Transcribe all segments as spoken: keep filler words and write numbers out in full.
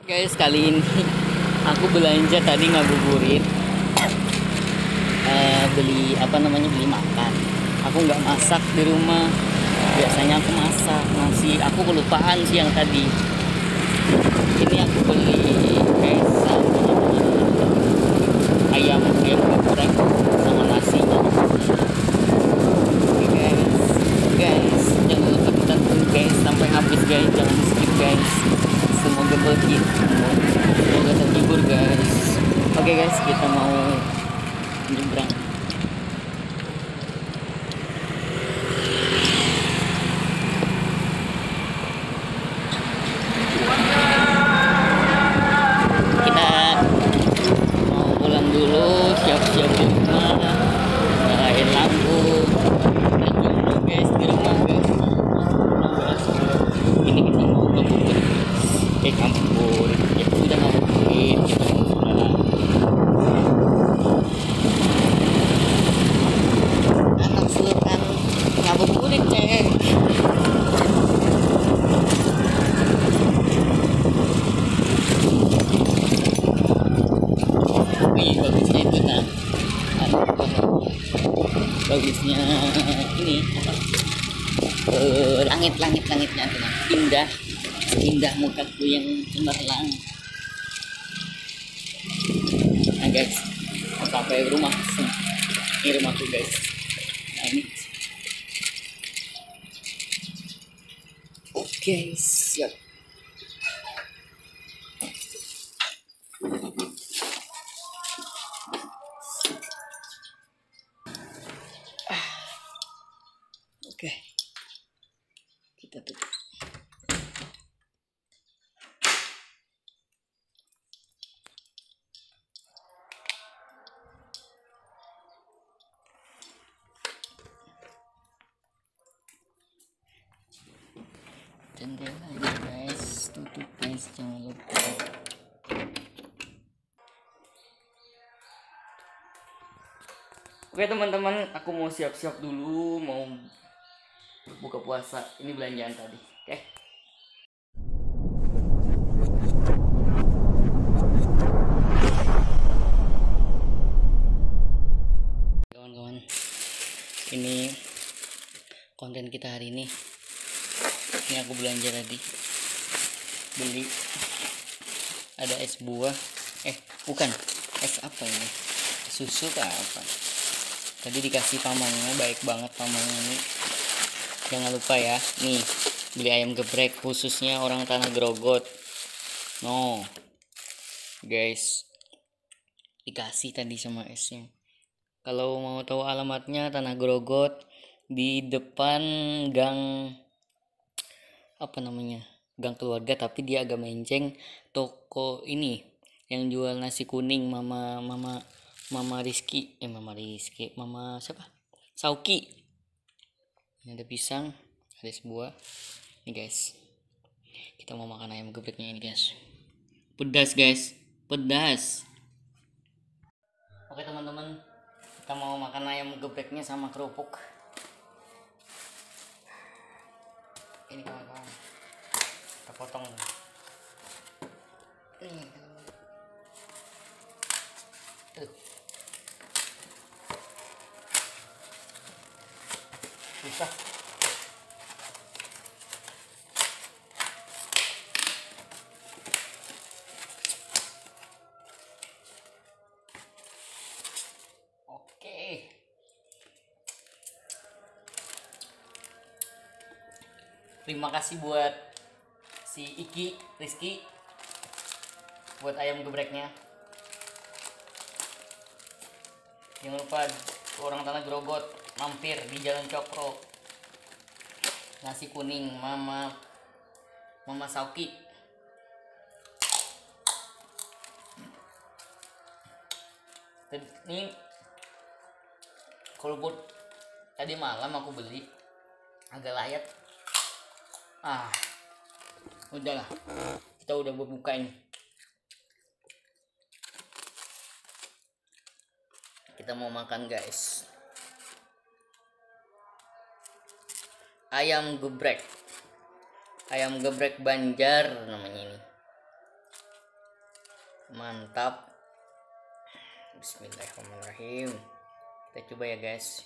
Guys, kali ini aku belanja tadi ngabuburit, eh, beli apa namanya beli makan. Aku nggak masak di rumah. Biasanya aku masak nasi. Aku kelupaan sih yang tadi. Ini aku beli guys sama ayam ayam geprek sama nasinya. Oke guys, guys jangan lupa kita tunggu guys sampai habis guys, jangan di skip guys. Semoga begitu, semoga terhibur guys. Oke guys, kita mau nyebrang. Kita mau pulang dulu, siap-siap di rumah, nyalain lampu. Dan dulu guys di rumah guys. Ini kita mau ngabuburit. Eh ngabuburit, ya udah ngabuburit. Kita mau pulang. Anak sultan ngabuburit cek. Wih bagusnya itu nah. Bagusnya ini apa? Eh, langit langit langitnya tuh nah. Indah indah mukaku yang cemerlang. Nah guys, sampai rumah. Ini rumahku guys. Nah ini. Oke siap. Oke, kita tutup. Jendelanya guys, tutup guys, jangan lupa. Oke teman-teman, aku mau siap-siap dulu, mau buka puasa. Ini belanjaan tadi. Oke. Kawan-kawan, ini konten kita hari ini. Ini aku belanja tadi, beli ada es buah, eh bukan es apa ini, susu kah apa? Tadi dikasih pamannya, baik banget pamannya nih. Jangan lupa ya, nih beli ayam geprek khususnya orang Tanah Grogot. No, guys, dikasih tadi sama esnya. Kalau mau tahu alamatnya Tanah Grogot di depan gang apa namanya gang keluarga, tapi dia agak menceng. Toko ini yang jual nasi kuning, mama mama mama Rizky eh mama Rizky mama siapa Sauki. Ini ada pisang, ada es buah. Nih guys, kita mau makan ayam gebreknya ini guys. Pedas guys, pedas. Oke teman-teman, kita mau makan ayam gebreknya sama kerupuk. Ini kawan-kawan, kita potong nih. Tuh. Susah. Oke. Terima kasih buat si Iki, Rizky, buat ayam gebreknya. Jangan lupa orang Tanah Grogot mampir di Jalan Cokro. Nasi kuning Mama Mama Sauki. Ini kalau buat tadi malam aku beli agak layat. Ah, udahlah, kita udah buka ini. Kita mau makan guys, ayam geprek. Ayam geprek Banjar namanya ini. Mantap. Bismillahirrahmanirrahim. Kita coba ya guys.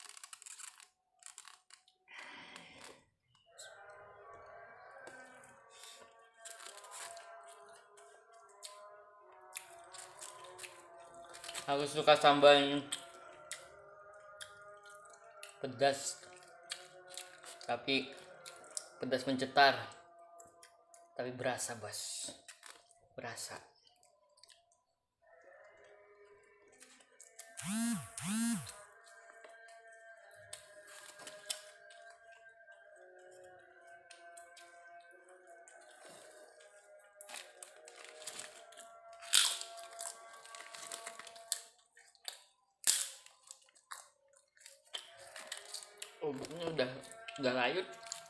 Aku suka sambal pedas, tapi pedas mencetar, tapi berasa bos, berasa. Oh, ini udah udah layut.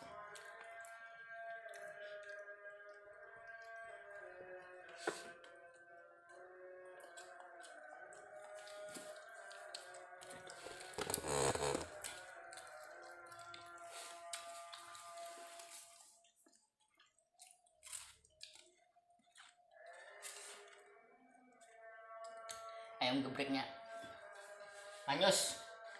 Ayam gebreknya anyos.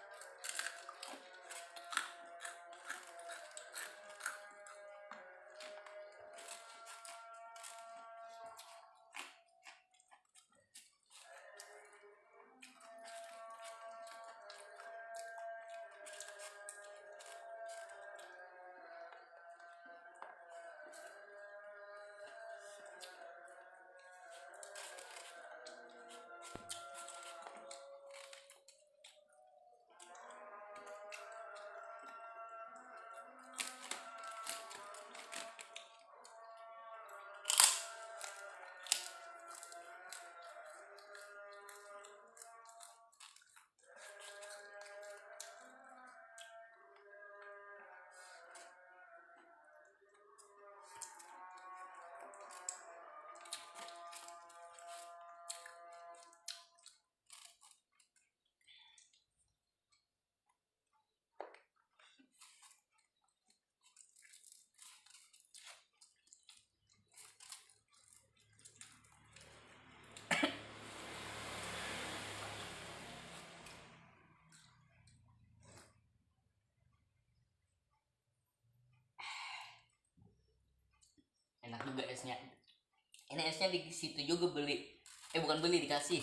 Enak juga esnya. Ini esnya di situ juga beli. Eh bukan beli, dikasih.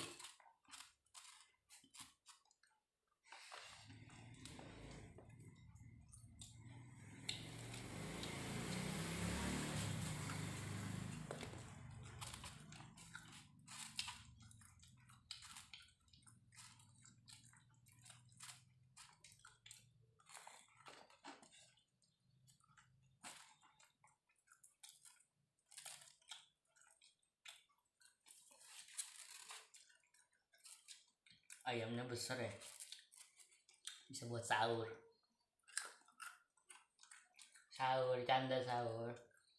Ayamnya besar ya, bisa buat sahur. Sahur, canda sahur.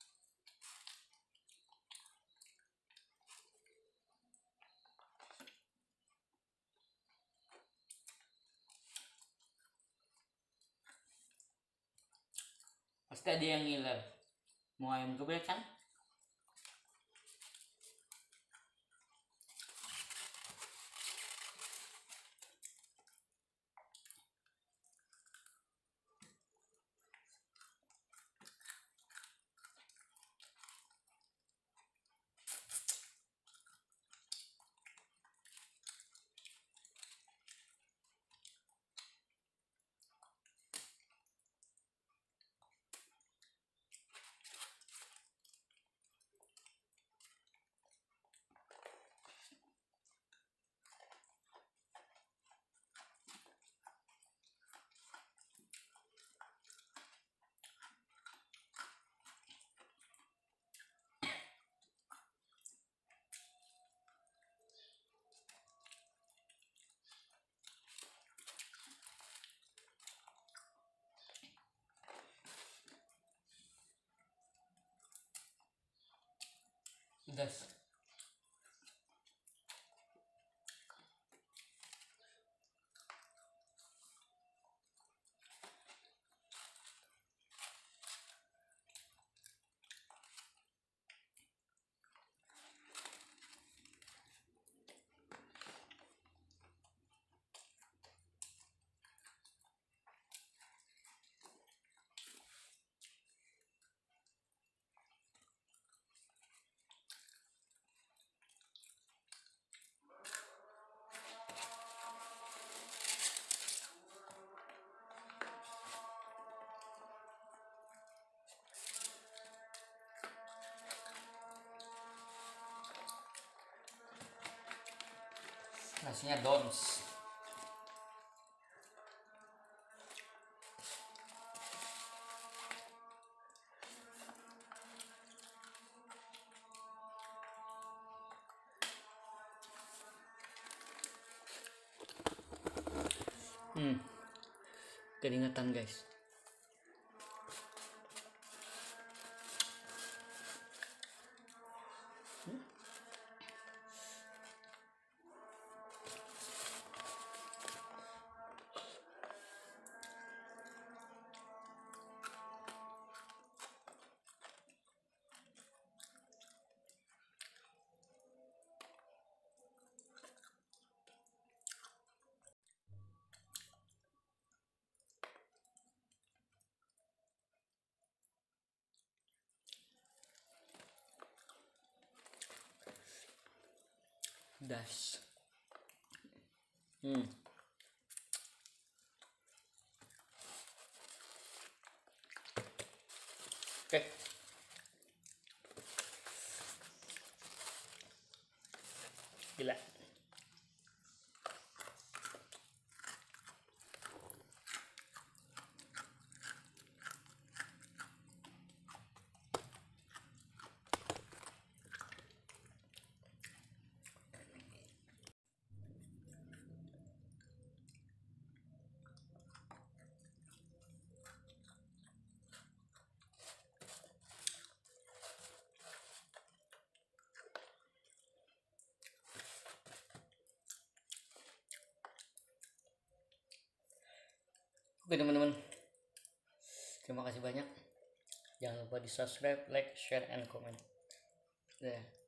Pasti ada yang ngiler. Mau ayam geprek kan? Pedas. Nasinya dons. Hmm, keringetan guys. Hmm. Das. Hmm. Oke. Gila. Oke teman-teman, terima kasih banyak. Jangan lupa di subscribe, like, share, and comment. Dah.